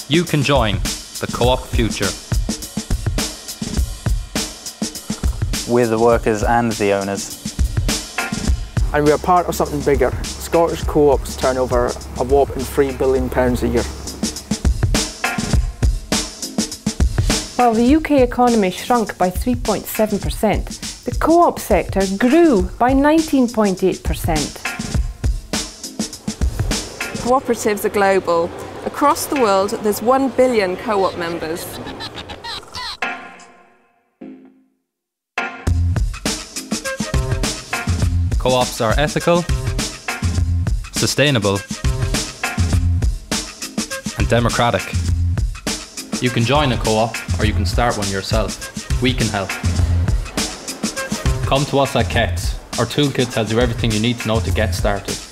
You can join the co-op future. We're the workers and the owners. And we are part of something bigger. Scottish co-ops turn over a whopping £3 billion a year. While the UK economy shrunk by 3.7%, the co-op sector grew by 19.8%. Cooperatives are global. Across the world, there's 1 billion co-op members. Co-ops are ethical, sustainable, and democratic. You can join a co-op or you can start one yourself. We can help. Come to us at KETS. Our toolkit tells you everything you need to know to get started.